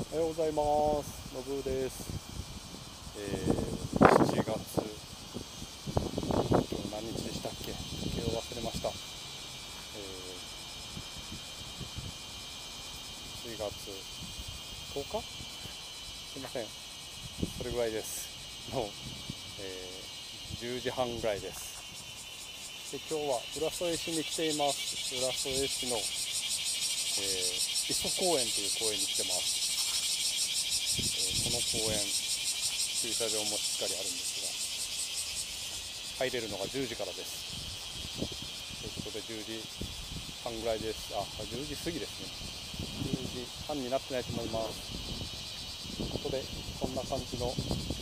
おはようございます。のぶです。7月、今日何日でしたっけ？時計を忘れました。7月10日？すいません。それぐらいです。10時半ぐらいです。で、今日は浦添市に来ています。浦添市の、磯公園という公園に来てます。この公園、駐車場もしっかりあるんですが、入れるのが10時からです。ということで10時半ぐらいです。10時過ぎですね。10時半になってないと思います。ここでこんな感じの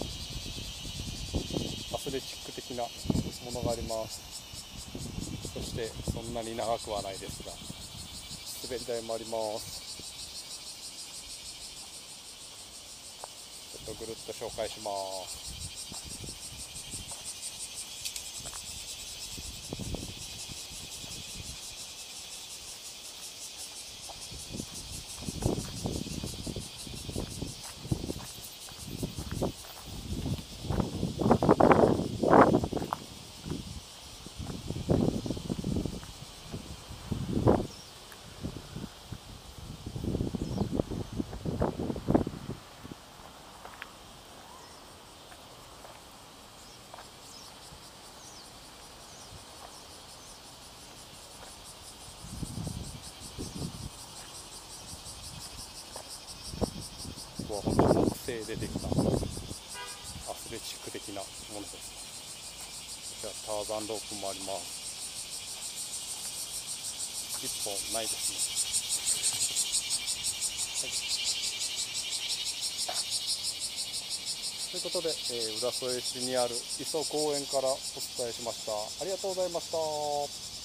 アスレチック的なものがあります。そしてそんなに長くはないですが、滑り台もあります。ちょっとぐるっと紹介します。ここは本当に木製でできたアスレチック的なものです。こちらターザンロープもあります。1本ないですね。ということで、浦添市にある磯公園からお伝えしました。ありがとうございました。